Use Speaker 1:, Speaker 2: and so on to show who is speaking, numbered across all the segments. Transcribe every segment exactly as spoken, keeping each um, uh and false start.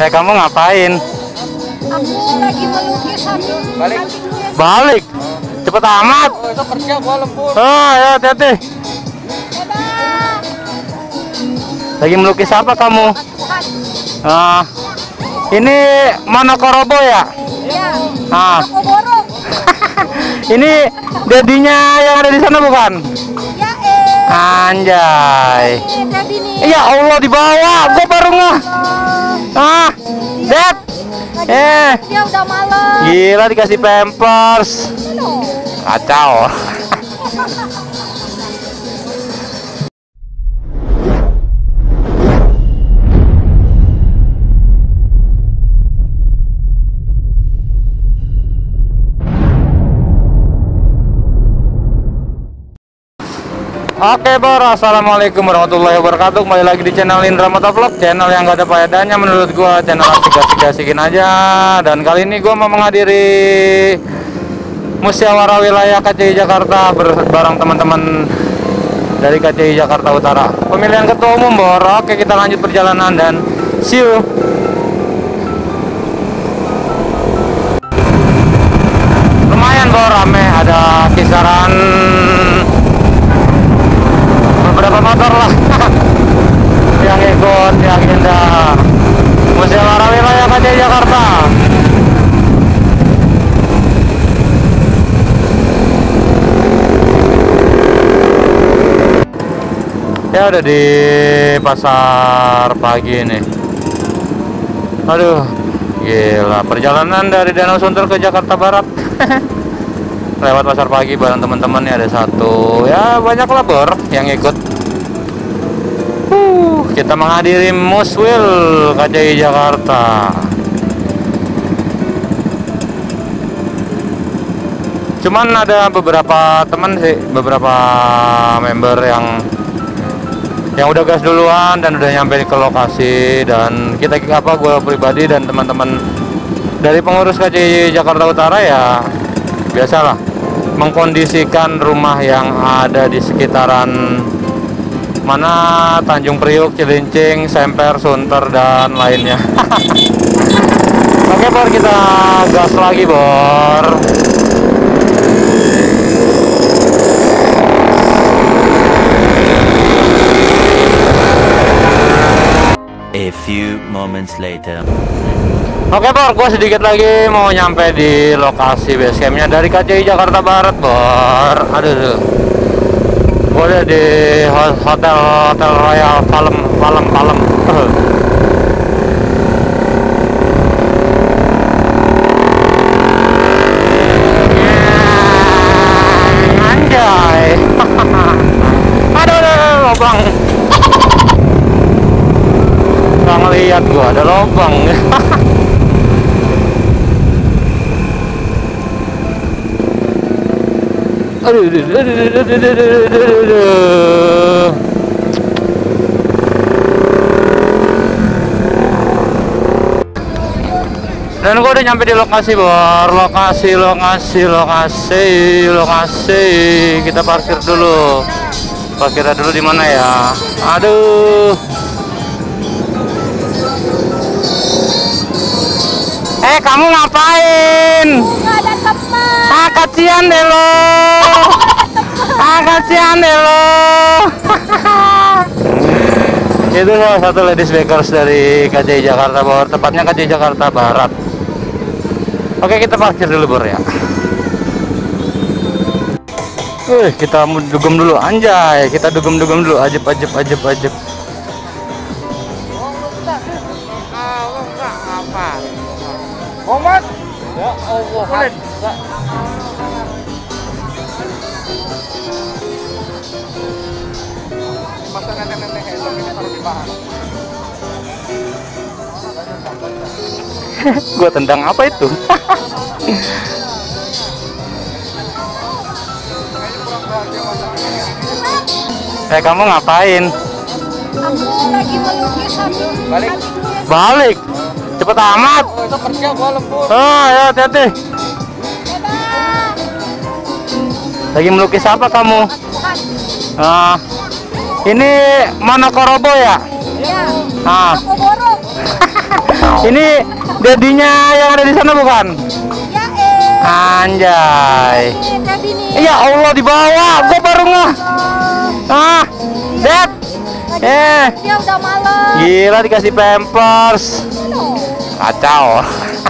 Speaker 1: Eh, kamu ngapain?
Speaker 2: Aku lagi melukis sambil
Speaker 3: Balik.
Speaker 1: Balik. Cepet amat.
Speaker 3: Oh, itu kerja gua lembur.
Speaker 1: Oh, ya hati-hati.
Speaker 2: Dadah.
Speaker 1: Lagi melukis apa kamu?
Speaker 2: Tuhan.
Speaker 1: Ah, ini Monokorobo ya?
Speaker 2: Ya.
Speaker 1: Ah,
Speaker 2: Aku borong.
Speaker 1: ini dedinya yang ada di sana bukan?
Speaker 2: Ya eh.
Speaker 1: Anjay.
Speaker 2: Eh, Jadi nih.
Speaker 1: Ya Allah, di bawah. Gua baru ngeh. Ah, Dad. Eh,
Speaker 2: Dia udah malam.
Speaker 1: gila dikasih pampers.
Speaker 2: Aduh.
Speaker 1: Kacau. Oke Bor, assalamualaikum warahmatullahi wabarakatuh. Kembali lagi di channel Indra Motovlog, channel yang gak ada faedahnya menurut gua, channel asik-asik-asikin aja. Dan kali ini gua mau menghadiri musyawarah wilayah K C I Jakarta bareng teman-teman dari K C I Jakarta Utara. Pemilihan ketua umum Bor. Oke, kita lanjut perjalanan dan see you. Lumayan Bor, rame, ada kisaran beberapa motor lah yang ikut di agenda musyawarah wilayah K C I Jakarta. Ya udah di pasar pagi ini. Aduh, gila, perjalanan dari Danau Sunter ke Jakarta Barat. Lewat pasar pagi bareng teman-teman nih, ada satu, ya banyak lah Bor yang ikut. Uh, kita menghadiri Muswil K C I Jakarta. Cuman ada beberapa teman sih, beberapa member yang yang udah gas duluan dan udah nyampe ke lokasi. Dan kita apa gue pribadi dan teman-teman dari pengurus K C I Jakarta Utara ya biasalah mengkondisikan rumah yang ada di sekitaran mana Tanjung Priuk, Cilincing, Semper, Sunter dan lainnya. Oke Bor, kita gas lagi Bor.
Speaker 4: A few moments later.
Speaker 1: Oke Bor, gue sedikit lagi mau nyampe di lokasi base campnya dari K C I Jakarta Barat Bor. Aduh, gue udah di hotel Hotel Royal Palem Palem Palem. Anjay. Aduh, aduh, lubang. Nggak ngeliat gue ada lubang. Aduh, aduh, aduh, aduh, aduh, aduh, aduh, aduh. Dan gue udah nyampe di lokasi Bor. Lokasi, lokasi, lokasi, lokasi. Kita parkir dulu. Parkirnya dulu di mana ya? Aduh. Eh, kamu ngapain?
Speaker 2: Nggak ada teman.
Speaker 1: Ah, kasihan deh lo. Ah, kasihan deh lo. Itu salah satu ladies bakers dari K C I Jakarta Bor, tepatnya K C I Jakarta Barat. Oke, kita parkir dulu Bor ya. Wih, kita dugem dulu, anjay. Kita dugem-dugem dulu, ajib, ajib, ajib, ajib.
Speaker 3: Muhammad. Ya Allah. Kulit. Masa nenek-nenek helm ini taruh di bahan.
Speaker 1: Gua tendang apa itu? Eh, kamu ngapain?
Speaker 2: Aku lagi melukis sambil
Speaker 3: Balik.
Speaker 1: Balik. Cepet amat.
Speaker 3: Oh, itu kerja gua lembur.
Speaker 1: Oh, ya hati-hati.
Speaker 2: Dadah.
Speaker 1: Lagi melukis apa kamu?
Speaker 2: Tuhan.
Speaker 1: Ah, ini Monokorobo ya?
Speaker 2: Ya.
Speaker 1: Ah,
Speaker 2: Aku borong.
Speaker 1: Ini dedinya yang ada di sana bukan?
Speaker 2: Ya eh.
Speaker 1: Anjay.
Speaker 2: Ini tadi nih.
Speaker 1: Ya Allah dibawa, gua baru ngeh. Ah, Dad. Eh,
Speaker 2: Dia udah malam.
Speaker 1: gila dikasih pampers. Kacau.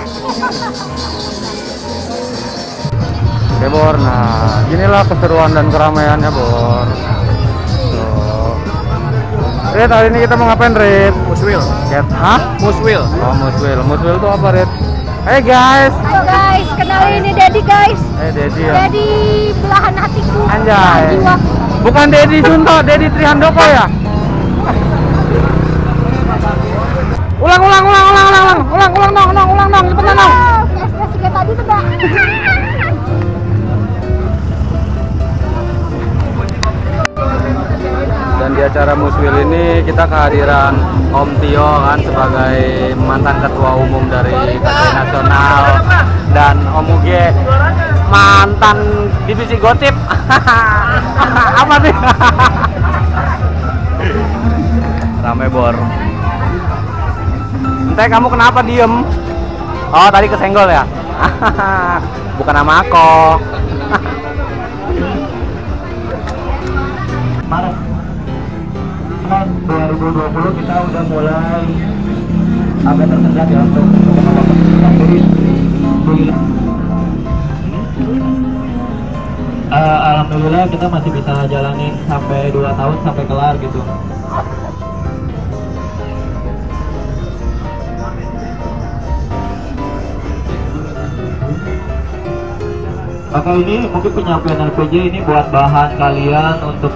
Speaker 1: Oke Bor, nah inilah keseruan dan keramaiannya Bor. Tuh. Red, hari ini kita mau ngapain Red?
Speaker 3: Muswil.
Speaker 1: Cat, hah?
Speaker 3: Muswil.
Speaker 1: Oh Muswil, Muswil itu apa Red? Hey guys.
Speaker 2: Hai guys, kenalin ini Daddy guys.
Speaker 1: Eh Dedi ya.
Speaker 2: Daddy belahan hatiku.
Speaker 1: Anjay.
Speaker 2: belahan jiwa.
Speaker 1: Bukan Dedi Junto, Dedi Trihandoko ya? Ulang, ulang, ulang, ulang, ulang, ulang, ulang, ulang, ulang, ulang, ulang, ulang, cepetan dong.
Speaker 2: Ah, fresh-fresh kayak tadi tuh, Mbak.
Speaker 1: Dan di acara Muswil ini kita kehadiran Om Tio kan sebagai mantan ketua umum dari K T I Nasional dan Om Uge mantan divisi gotip. Apa sih? Rame Bor. Entah kamu kenapa diem? Oh tadi kesenggol ya? Bukan nama aku.
Speaker 5: Maret dua ribu dua puluh kita udah mulai agak tersendat ya untuk uh, alhamdulillah kita masih bisa jalanin sampai dua tahun sampai kelar gitu. Oke, ini mungkin penyampaian R P J ini buat bahan kalian untuk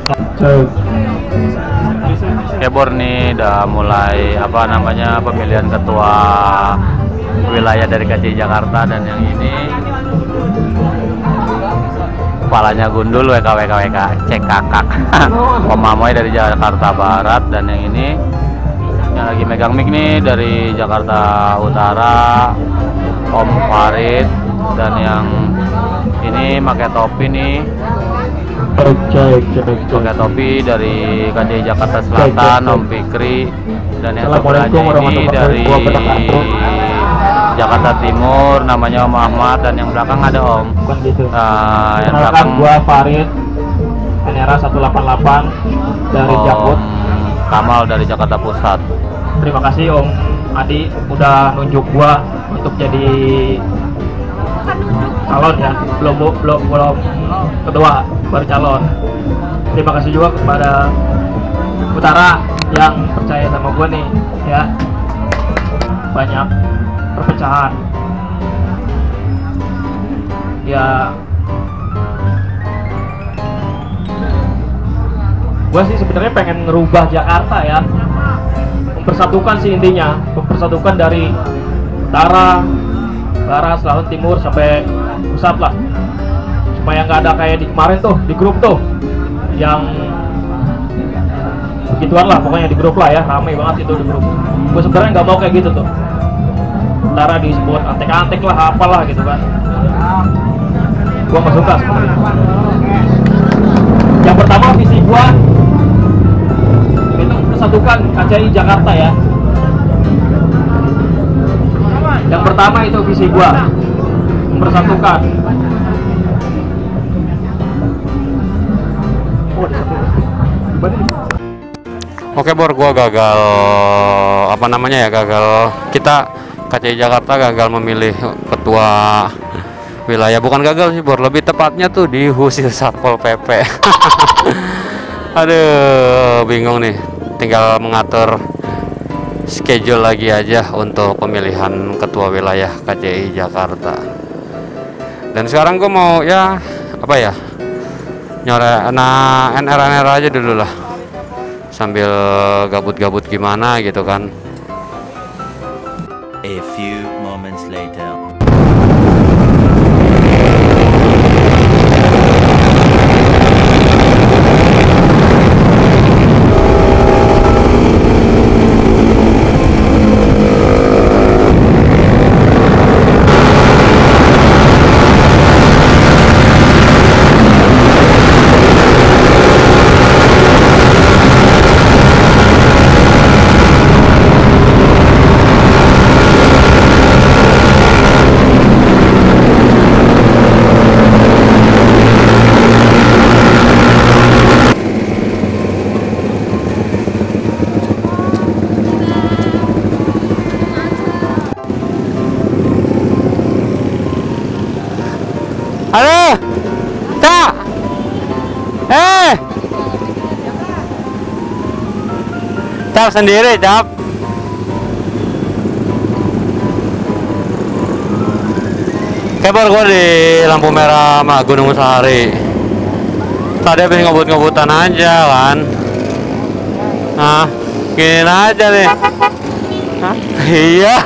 Speaker 1: Kebor nih udah mulai apa namanya pemilihan ketua wilayah dari K C I Jakarta, dan yang ini kepalanya gundul W K W K W K cek kakak Om Mamoy dari Jakarta Barat, dan yang ini yang lagi megang mic nih dari Jakarta Utara Om Farid, dan yang ini pakai topi nih pakai topi dari K C I Jakarta Selatan Om Fikri, dan yang sebelahnya ini dari Jakarta Timur namanya Om Ahmad, dan yang belakang ada Om
Speaker 5: bukan gitu.
Speaker 1: Nah, yang
Speaker 5: Kenalkan
Speaker 1: belakang
Speaker 5: gua Farid N R A seratus delapan puluh delapan dari
Speaker 1: Om
Speaker 5: Jakut.
Speaker 1: Kamal dari Jakarta Pusat.
Speaker 5: Terima kasih Om Adi udah nunjuk gua untuk jadi calon ya, belum belum belum kedua baru calon. Terima kasih juga kepada Utara yang percaya sama gua nih ya. Banyak perpecahan ya, gua sih sebenarnya pengen ngerubah Jakarta ya, mempersatukan sih intinya, mempersatukan dari utara, barat, selatan, timur sampai pusat lah, supaya nggak ada kayak di kemarin tuh di grup tuh yang begituan lah, pokoknya di grup lah ya, rame banget itu di grup. Gue sebenarnya nggak mau kayak gitu tuh, antara disebut antek-antek lah apalah gitu kan, gue nggak suka sebenarnya. Yang pertama visi gue itu mempersatukan K C I Jakarta ya. Yang pertama itu visi gue mempersatukan.
Speaker 1: Oke Bor, gua gagal apa namanya ya, gagal kita K C I Jakarta gagal memilih ketua wilayah. Bukan gagal sih Bor, lebih tepatnya tuh diusir Satpol P P. Aduh, bingung nih, tinggal mengatur schedule lagi aja untuk pemilihan ketua wilayah K C I Jakarta. Dan sekarang gue mau ya apa ya, nyore nah N R N R aja dulu lah, sambil gabut-gabut gimana gitu kan.
Speaker 4: A few moments later.
Speaker 1: Eh, cap sendiri, cap. Kabar gue di lampu merah sama Gunung Sahari. Tadi habis ngebut-ngebutan aja kan. Nah, gini aja nih. Hah? Iya.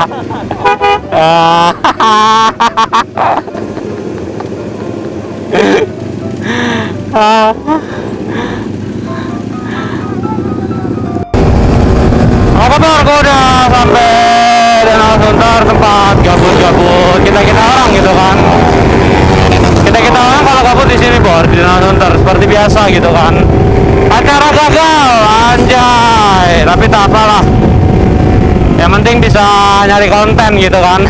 Speaker 1: Apa kabar? Gue udah sampai Danau Sunter, tempat gabut-gabut kita-kita orang gitu kan. Kita-kita orang kalau gabut di sini bor di Danau Sunter seperti biasa gitu kan. Acara gagal, anjay. Tapi tak apalah. Yang penting bisa nyari konten gitu kan.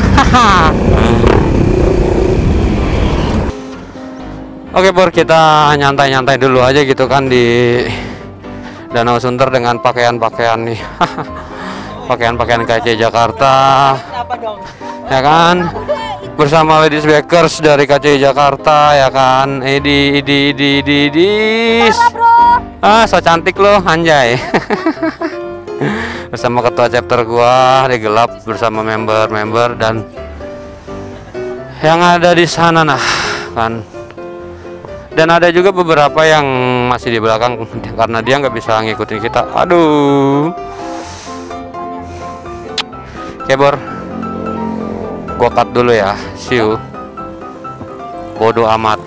Speaker 1: Oke bor, kita nyantai-nyantai dulu aja gitu kan di Danau Sunter dengan pakaian-pakaian nih. Pakaian-pakaian K C Jakarta. Ya kan? Bersama Ladies Bakers dari K C Jakarta ya kan. Edi Edi Edi Edi Edi. Ah, so cantik loh, anjay. Bersama ketua chapter gua di gelap bersama member-member dan yang ada di sana nah kan. Dan ada juga beberapa yang masih di belakang karena dia nggak bisa ngikutin kita. Aduh. Oke bor, gua cut dulu ya. See you. Bodoh amat.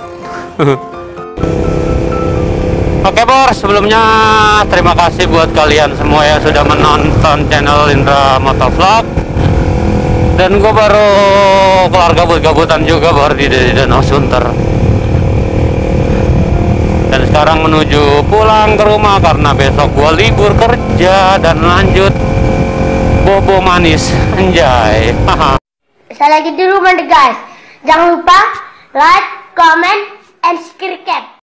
Speaker 1: Oke bor, sebelumnya terima kasih buat kalian semua yang sudah menonton channel Indra Motovlog. Dan gue baru kelar gabut-gabutan juga bor di, di Danau Sunter. Dan sekarang menuju pulang ke rumah karena besok gue libur kerja dan lanjut bobo manis, anjay.
Speaker 2: Saya lagi di rumah deh guys. Jangan lupa like, comment, and subscribe.